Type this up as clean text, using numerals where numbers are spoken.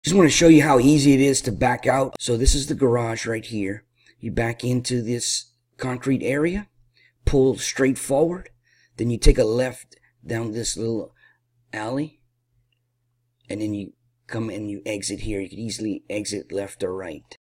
Just want to show you how easy it is to back out. So this is the garage right here. You back into this concrete area, pull straight forward, then you take a left down this little alley, and then you come and you exit here. You can easily exit left or right.